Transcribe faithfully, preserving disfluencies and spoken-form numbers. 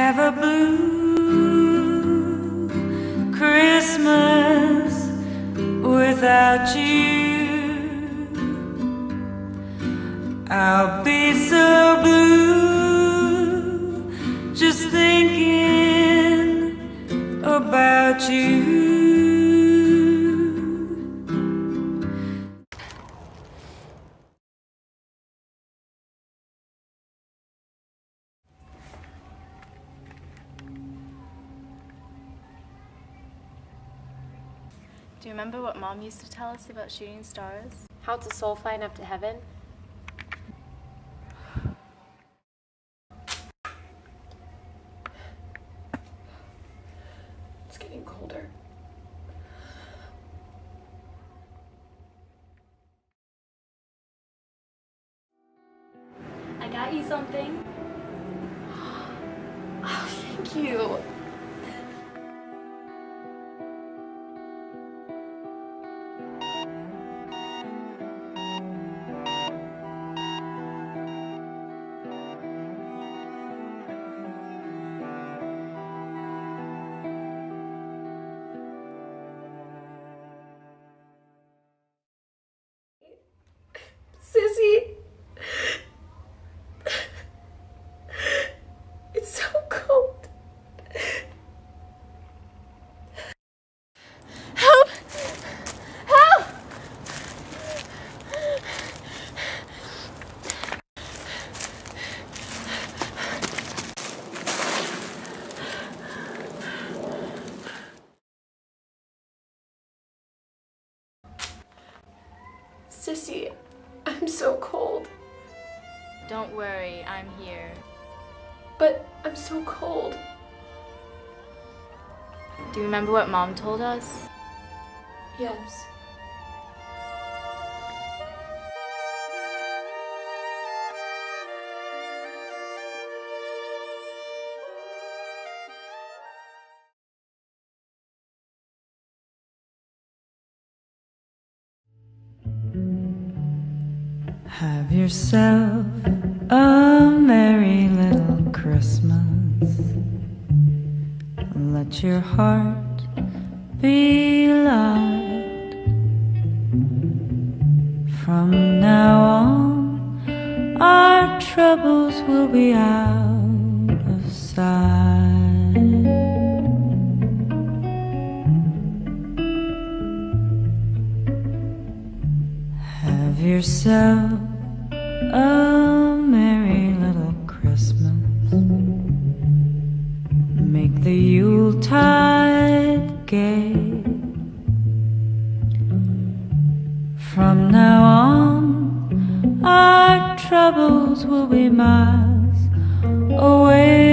have a blue Christmas without you. I'll be so blue just thinking about you. Do you remember what Mom used to tell us about shooting stars? How it's a soul flying up to heaven? It's getting colder. I got you something. Oh, thank you. Sissy, it's so cold. Help! Help! Sissy, I'm so cold. Don't worry, I'm here. But I'm so cold. Do you remember what Mom told us? Yes. Have yourself a merry little Christmas. Let your heart be light. From now on, our troubles will be out of sight. Have yourself a merry little Christmas. Make the Yuletide gay. From now on, our troubles will be miles away.